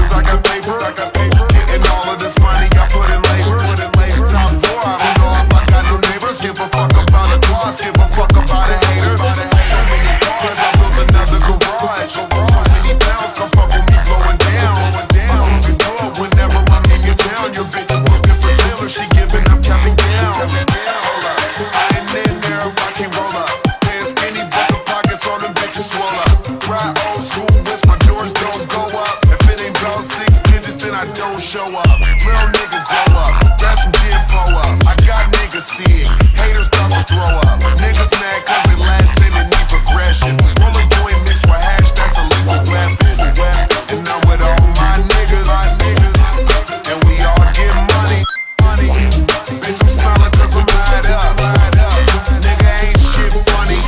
papers, I got papers, I got papers. Getting all of this money, I put in labor. Top 4, I don't know if I got no neighbors. Give a fuck about a class, give a fuck about a hater. So many cars, I built another garage. So many pounds, come fuck with me blowing down. I'm smoking good whenever I'm in your town. Your bitch is looking for Taylor, she giving up, counting down. Hold up, I ain't in there if I can't roll up. Pants skinny, but the pockets on them bitches swell up. Ride old school, wish my doors don't go up. If it ain't about 6 digits, then I don't show up. Real nigga grow up, grab some gin, pull up. I got niggas see it, haters bout to throw up. Niggas mad cause they last and they need progression. Rolling joint mixed with hash, that's a liquid weapon. And I'm with all my niggas, and we all get money. Bitch, I'm solid cause I'm high up. Nigga ain't shit funny.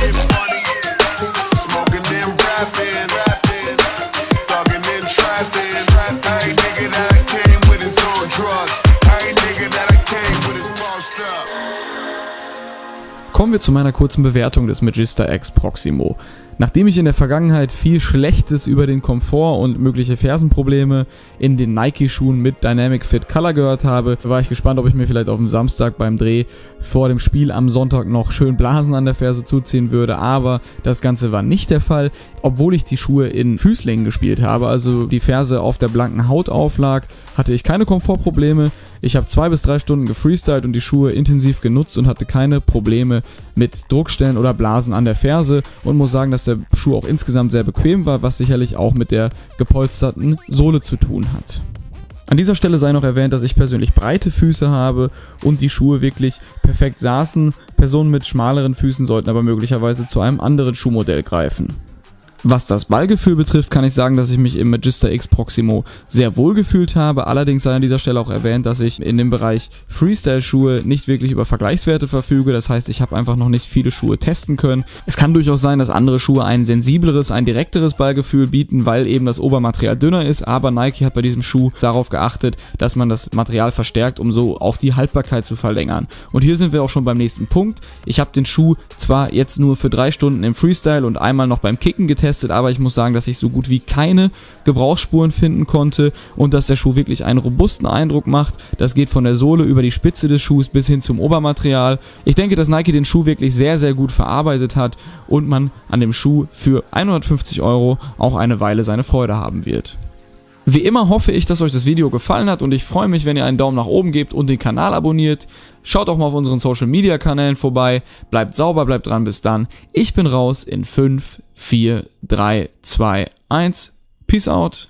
Smoking and rapping, thugging and trapping. Hey nigga that came with his own drugs. Hey nigga that came with his bossed up. Kommen wir zu meiner kurzen Bewertung des Magista X Proximo. Nachdem ich in der Vergangenheit viel Schlechtes über den Komfort und mögliche Fersenprobleme in den Nike-Schuhen mit Dynamic Fit Color gehört habe, war ich gespannt, ob ich mir vielleicht auf dem Samstag beim Dreh vor dem Spiel am Sonntag noch schön Blasen an der Ferse zuziehen würde, aber das Ganze war nicht der Fall, obwohl ich die Schuhe in Füßlingen gespielt habe, also die Ferse auf der blanken Haut auflag, hatte ich keine Komfortprobleme. Ich habe 2 bis 3 Stunden gefreestylt und die Schuhe intensiv genutzt und hatte keine Probleme mit Druckstellen oder Blasen an der Ferse und muss sagen, dass der Schuh auch insgesamt sehr bequem war, was sicherlich auch mit der gepolsterten Sohle zu tun hat. An dieser Stelle sei noch erwähnt, dass ich persönlich breite Füße habe und die Schuhe wirklich perfekt saßen. Personen mit schmaleren Füßen sollten aber möglicherweise zu einem anderen Schuhmodell greifen. Was das Ballgefühl betrifft, kann ich sagen, dass ich mich im Magista X Proximo sehr wohl gefühlt habe. Allerdings sei an dieser Stelle auch erwähnt, dass ich in dem Bereich Freestyle-Schuhe nicht wirklich über Vergleichswerte verfüge. Das heißt, ich habe einfach noch nicht viele Schuhe testen können. Es kann durchaus sein, dass andere Schuhe ein sensibleres, ein direkteres Ballgefühl bieten, weil eben das Obermaterial dünner ist. Aber Nike hat bei diesem Schuh darauf geachtet, dass man das Material verstärkt, um so auch die Haltbarkeit zu verlängern. Und hier sind wir auch schon beim nächsten Punkt. Ich habe den Schuh zwar jetzt nur für 3 Stunden im Freestyle und einmal noch beim Kicken getestet, aber ich muss sagen, dass ich so gut wie keine Gebrauchsspuren finden konnte und dass der Schuh wirklich einen robusten Eindruck macht. Das geht von der Sohle über die Spitze des Schuhs bis hin zum Obermaterial. Ich denke, dass Nike den Schuh wirklich sehr, sehr gut verarbeitet hat und man an dem Schuh für 150 € auch eine Weile seine Freude haben wird. Wie immer hoffe ich, dass euch das Video gefallen hat und ich freue mich, wenn ihr einen Daumen nach oben gebt und den Kanal abonniert. Schaut auch mal auf unseren Social Media Kanälen vorbei. Bleibt sauber, bleibt dran, bis dann. Ich bin raus in 5, 4, 3, 2, 1. Peace out.